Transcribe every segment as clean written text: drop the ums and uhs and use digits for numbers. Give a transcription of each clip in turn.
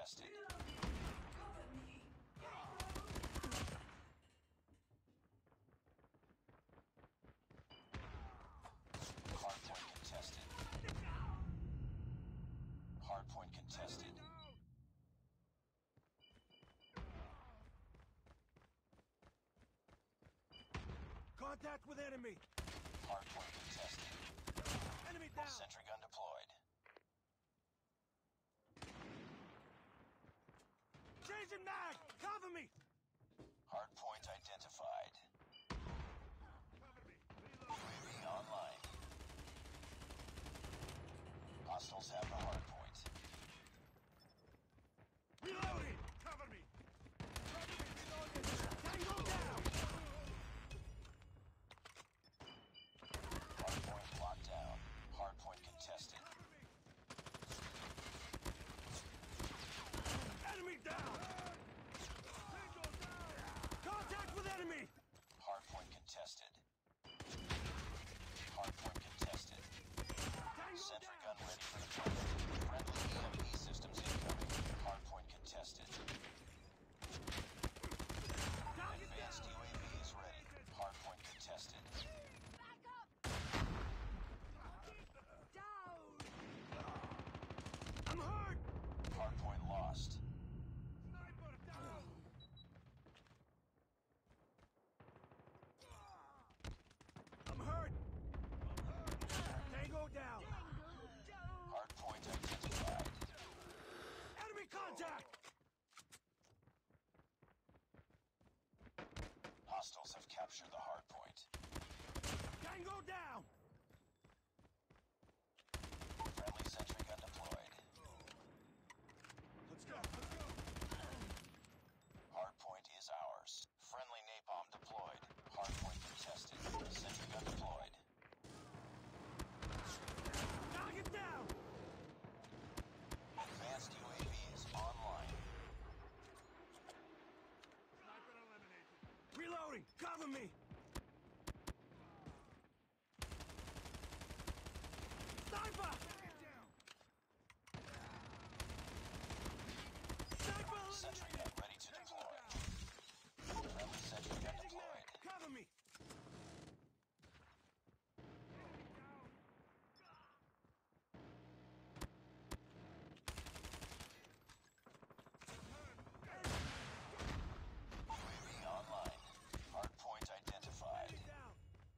contested. Cover me! Hardpoint contested. Hardpoint contested. Contact with enemy! Hardpoint contested. Enemy down! Sentry gun deployed. Changing mag! Cover me! Hardpoint identified. UAV online. Hostiles have the hardpoint. Reloading! Cover me! Tango down! Hardpoint locked down. Hardpoint contested. Enemy down! Contact with enemy! Hardpoint contested. Hardpoint contested. Sentry gun ready for deployment. Friendly EMP systems incoming. Hardpoint contested. Advanced UAV is ready. Hardpoint contested. Back up! Down! I'm hurt! Hardpoint lost. Sniper down! I'm hurt! Tango down! Hardpoint identified. Enemy contact! Hostiles have captured the hardpoint. Tango down! Friendly sentry gun deployed. Let's go, let's go! Hardpoint is ours. Friendly napalm deployed. Hardpoint contested. Sentry gun deployed. Target down! Advanced UAV is online. Sniper eliminated. Reloading! Cover me! Sniper! Sniper! Sentry gun ready to deploy. Friendly sentry gun deployed. Cover me! UAV online. Hardpoint identified. Down!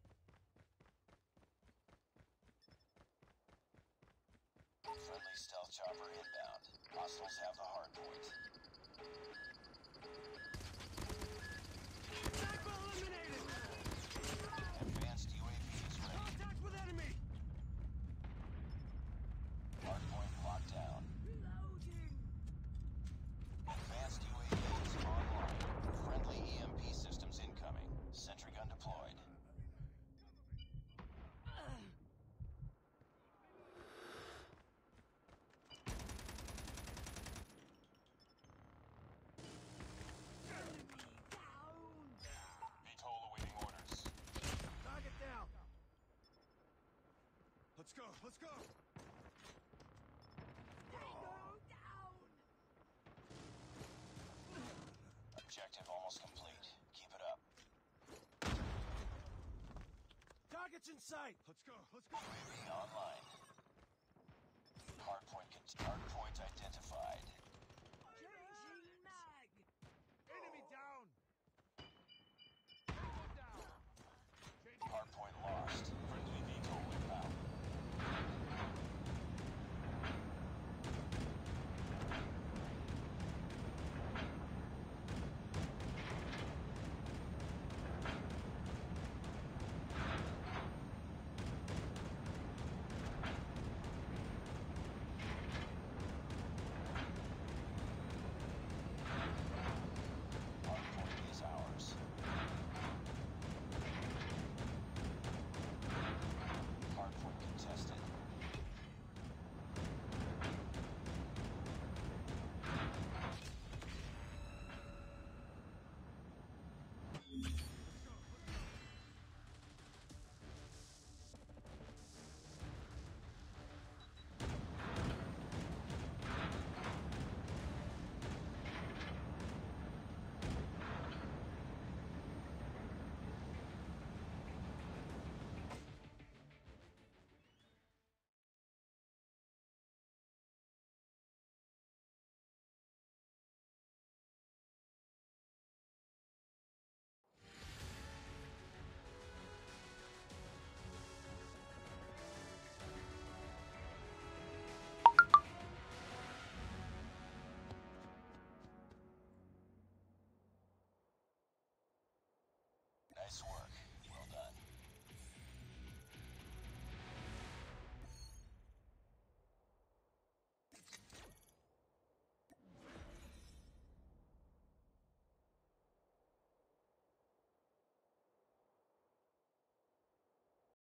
Friendly stealth chopper inbound. Hostiles have the hardpoint. Sniper eliminated! Advanced UAV is ready. Contact with enemy! Hardpoint locked down. Reloading! Advanced UAV is online. Friendly EMP systems incoming. Sentry gun deployed. Enemy down! VTOL awaiting orders. Target down! Let's go, let's go! Tango down! Objective almost complete. Keep it up. Target's in sight! Let's go, let's go! UAV online. Hardpoint identified.